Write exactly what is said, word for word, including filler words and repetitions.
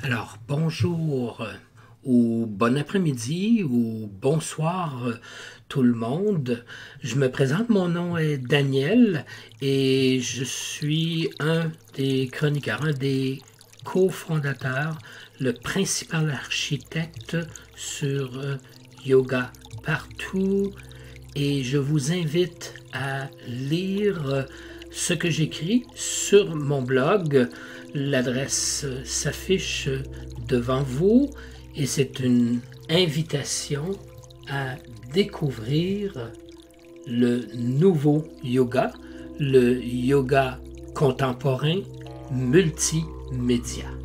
Alors, bonjour euh, ou bon après-midi ou bonsoir euh, tout le monde. Je me présente, mon nom est Daniel et je suis un des chroniqueurs, un des cofondateurs, le principal architecte sur euh, Yoga Partout et je vous invite à lire euh, ce que j'écris sur mon blog. L'adresse euh, s'affiche devant vous et c'est une invitation à découvrir le nouveau yoga, le yoga contemporain multimédia.